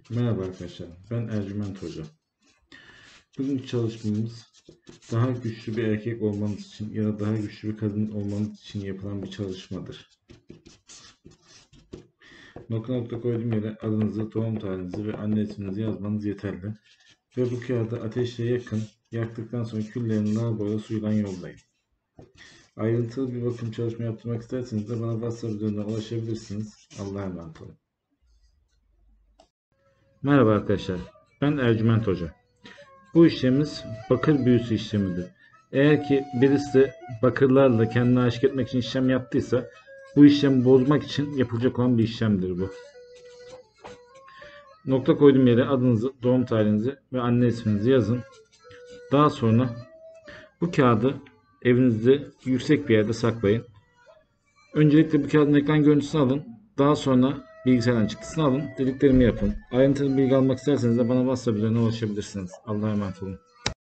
Merhaba arkadaşlar, ben Ercüment Hoca. Bugünkü çalışmamız daha güçlü bir erkek olmanız için ya da daha güçlü bir kadın olmanız için yapılan bir çalışmadır. Nokta nokta koyduğum yere adınızı, doğum tarihinizi ve anne isminizi yazmanız yeterli. Ve bu kağıdı ateşle yakın, yaktıktan sonra küllerini lavaboya suyla yollayın. Ayrıntılı bir bakım çalışma yaptırmak isterseniz de bana WhatsApp üzerinden ulaşabilirsiniz. Allah'a emanet olun. Merhaba arkadaşlar, ben Ercüment Hoca. Bu işlemimiz bakır büyüsü işlemidir. Eğer ki birisi bakırlarla kendini aşık etmek için işlem yaptıysa bu işlemi bozmak için yapılacak olan bir işlemdir bu. Nokta koyduğum yere adınızı, doğum tarihinizi ve anne isminizi yazın. Daha sonra bu kağıdı evinizde yüksek bir yerde saklayın. Öncelikle bu kağıdın ekran görüntüsünü alın. Daha sonra bilgisayardan çıktısını alın. Dediklerimi yapın. Ayrıntılı bilgi almak isterseniz de bana WhatsApp üzerinden ulaşabilirsiniz. Allah'a emanet olun.